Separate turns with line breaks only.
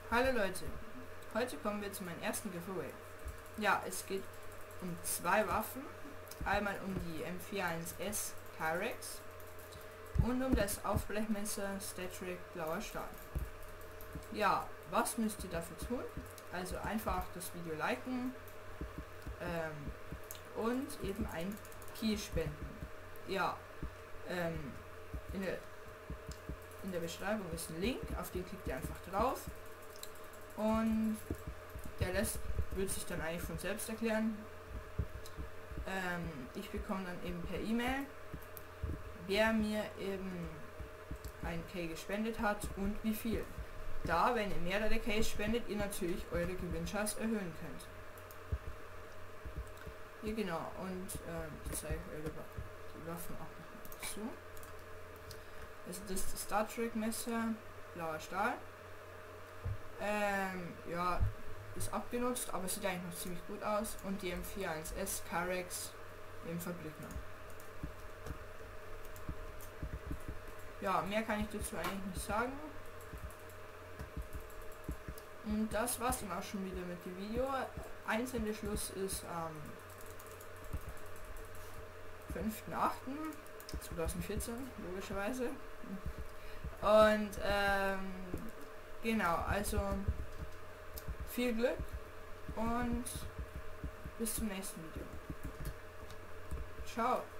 Hallo Leute, heute kommen wir zu meinem ersten Giveaway. Ja, es geht um zwei Waffen, einmal um die M41S Kyrex und um das Aufblechmesser StatTrak Blauer Stahl. Ja, was müsst ihr dafür tun? Also einfach das Video liken und eben ein Key spenden. Ja, in der Beschreibung ist ein Link, auf den klickt ihr einfach drauf. Und der Rest wird sich dann eigentlich von selbst erklären. Ich bekomme dann eben per E-Mail, wer mir eben ein K gespendet hat und wie viel. Da, wenn ihr mehrere K spendet, ihr natürlich eure Gewinnchance erhöhen könnt. Hier genau, und ich zeige euch die Waffen auch noch dazu. Also das ist das StatTrak Messer, blauer Stahl. Ja, ist abgenutzt, aber sieht eigentlich noch ziemlich gut aus. Und die M41S Kyrex im Fabriknamen. Ja, mehr kann ich dazu eigentlich nicht sagen. Und das war's dann auch schon wieder mit dem Video. Einzelner Schluss ist am 5.8.2014, logischerweise. Und genau, also viel Glück und bis zum nächsten Video. Ciao.